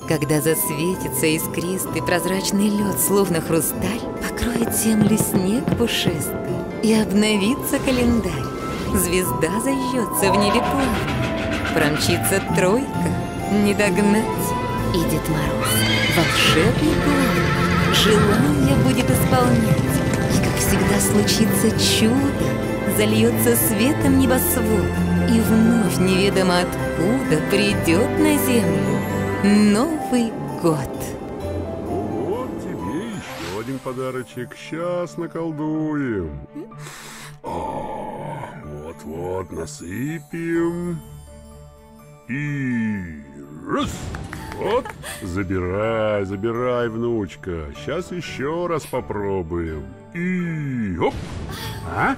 Когда засветится искристый прозрачный лед, словно хрусталь, покроет землю снег пушистый, и обновится календарь. Звезда зажжется в небе плавно, промчится тройка, не догнать. И Дед Мороз, волшебный план, желание будет исполнять. И, как всегда, случится чудо, зальется светом небосвод, и вновь неведомо откуда придет на землю Новый год. Вот тебе еще один подарочек. Сейчас наколдуем. Вот-вот, насыпем. И раз. Вот, забирай, забирай, внучка. Сейчас еще раз попробуем. И оп. А?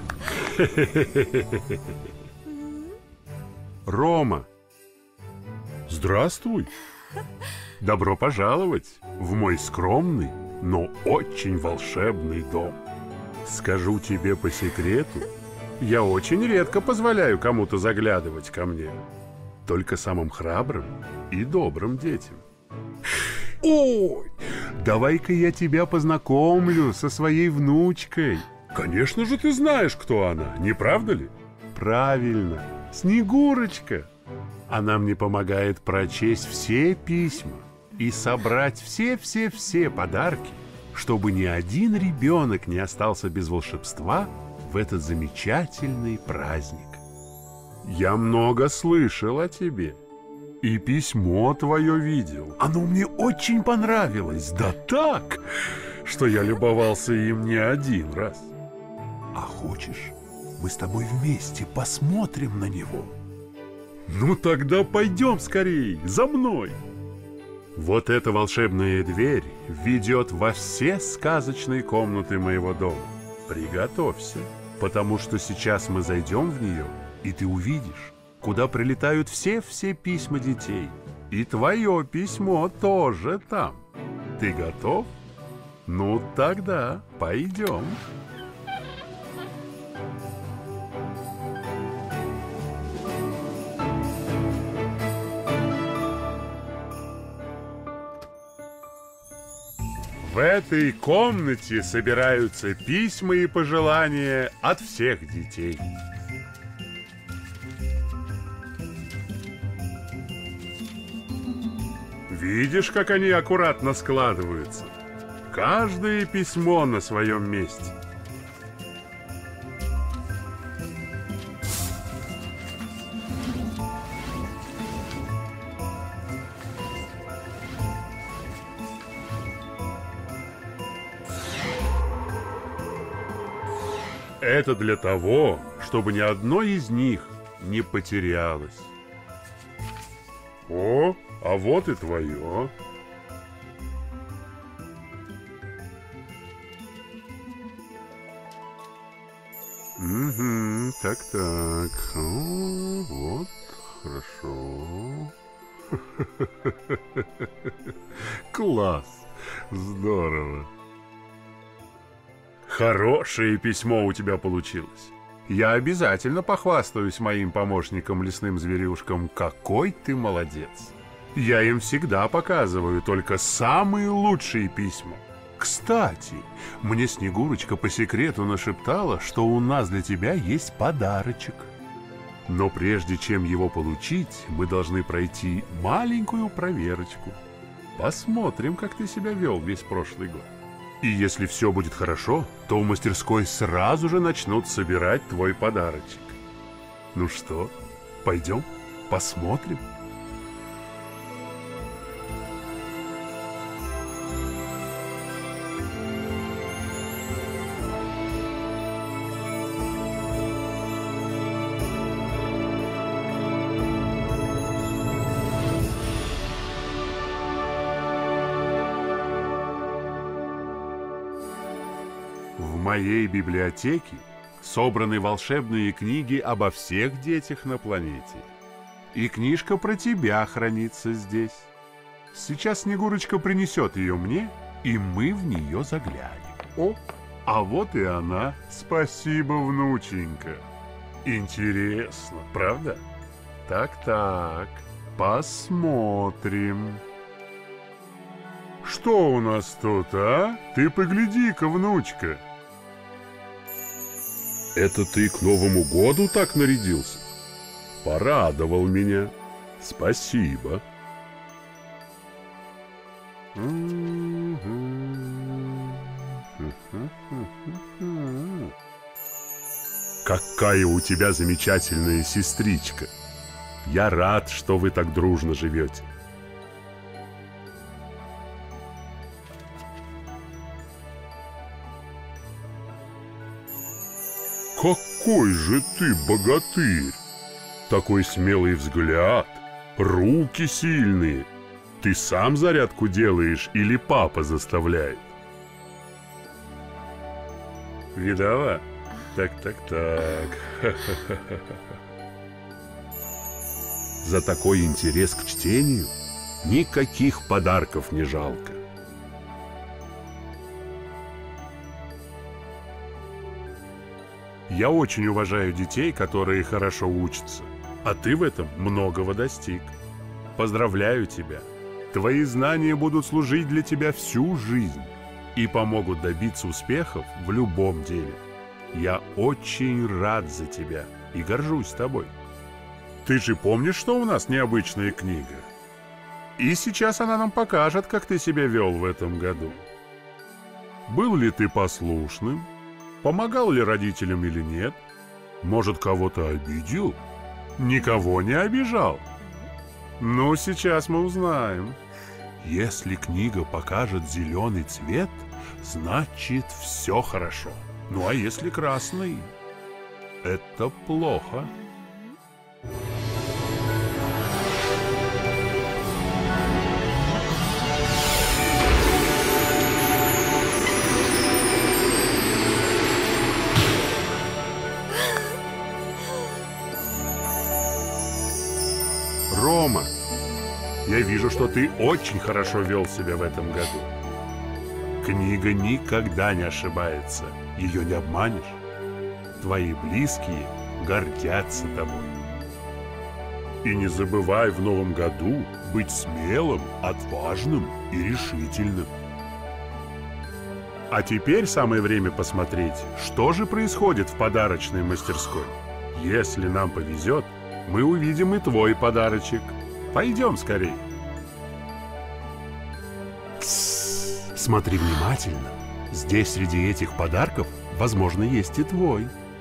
Рома, здравствуй. Добро пожаловать в мой скромный, но очень волшебный дом. Скажу тебе по секрету, я очень редко позволяю кому-то заглядывать ко мне. Только самым храбрым и добрым детям. Ой, давай-ка я тебя познакомлю со своей внучкой. Конечно же ты знаешь, кто она, не правда ли? Правильно, Снегурочка. Она мне помогает прочесть все письма и собрать все подарки, чтобы ни один ребенок не остался без волшебства в этот замечательный праздник. Я много слышал о тебе, и письмо твое видел. Оно мне очень понравилось, да так, что я любовался им не один раз. А хочешь, мы с тобой вместе посмотрим на него? Ну тогда пойдем скорее, за мной. Вот эта волшебная дверь ведет во все сказочные комнаты моего дома. Приготовься, потому что сейчас мы зайдем в нее, и ты увидишь, куда прилетают все письма детей. И твое письмо тоже там. Ты готов? Ну тогда пойдем. В этой комнате собираются письма и пожелания от всех детей. Видишь, как они аккуратно складываются? Каждое письмо на своем месте. Это для того, чтобы ни одно из них не потерялось. О, а вот и твое. Угу, так. О, вот, хорошо. Класс, здорово. Хорошее письмо у тебя получилось. Я обязательно похвастаюсь моим помощникам лесным зверюшкам, какой ты молодец. Я им всегда показываю только самые лучшие письма. Кстати, мне Снегурочка по секрету нашептала, что у нас для тебя есть подарочек. Но прежде чем его получить, мы должны пройти маленькую проверочку. Посмотрим, как ты себя вел весь прошлый год. И если все будет хорошо, то в мастерской сразу же начнут собирать твой подарочек. Ну что, пойдем, посмотрим? В моей библиотеке собраны волшебные книги обо всех детях на планете. И книжка про тебя хранится здесь. Сейчас Снегурочка принесет ее мне, и мы в нее заглянем. О, а вот и она. Спасибо, внученька. Интересно, правда? Так, посмотрим. Что у нас тут, а? Ты погляди-ка, внучка. Это ты к Новому году так нарядился? Порадовал меня. Спасибо. Какая у тебя замечательная сестричка. Я рад, что вы так дружно живете. Какой же ты богатырь! Такой смелый взгляд, руки сильные. Ты сам зарядку делаешь или папа заставляет? Видала? Так. За такой интерес к чтению никаких подарков не жалко. Я очень уважаю детей, которые хорошо учатся. А ты в этом многого достиг. Поздравляю тебя. Твои знания будут служить для тебя всю жизнь и помогут добиться успехов в любом деле. Я очень рад за тебя и горжусь тобой. Ты же помнишь, что у нас необычная книга? И сейчас она нам покажет, как ты себя вел в этом году. Был ли ты послушным? Помогал ли родителям или нет? Может, кого-то обидел? Никого не обижал? Ну, сейчас мы узнаем. Если книга покажет зеленый цвет, значит, все хорошо. Ну, а если красный, это плохо. Рома, я вижу, что ты очень хорошо вел себя в этом году. Книга никогда не ошибается, ее не обманешь. Твои близкие гордятся тобой. И не забывай в новом году быть смелым, отважным и решительным. А теперь самое время посмотреть, что же происходит в подарочной мастерской. Если нам повезет, мы увидим и твой подарочек. Пойдем скорей. Смотри внимательно. Здесь среди этих подарков, возможно, есть и твой.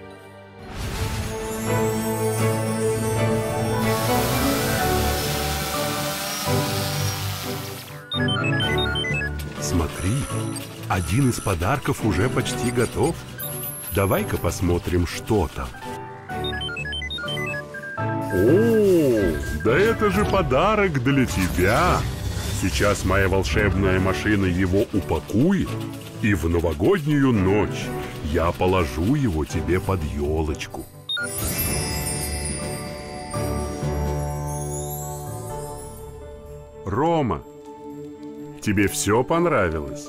Смотри, один из подарков уже почти готов. Давай-ка посмотрим, что там. О, да это же подарок для тебя! Сейчас моя волшебная машина его упакует, и в новогоднюю ночь я положу его тебе под елочку. Рома, тебе все понравилось?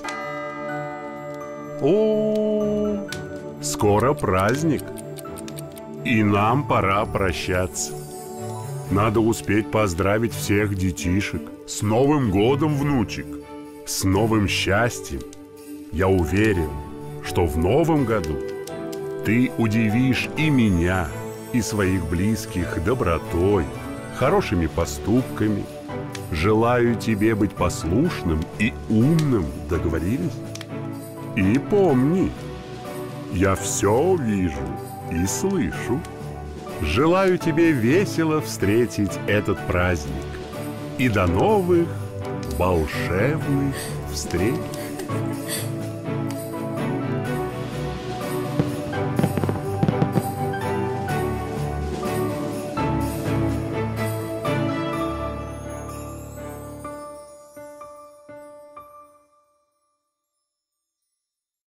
О, скоро праздник, и нам пора прощаться. Надо успеть поздравить всех детишек. С Новым годом, внучек! С новым счастьем! Я уверен, что в новом году ты удивишь и меня, и своих близких добротой, хорошими поступками. Желаю тебе быть послушным и умным, договорились? И помни, я все вижу и слышу. Желаю тебе весело встретить этот праздник. И до новых волшебных встреч!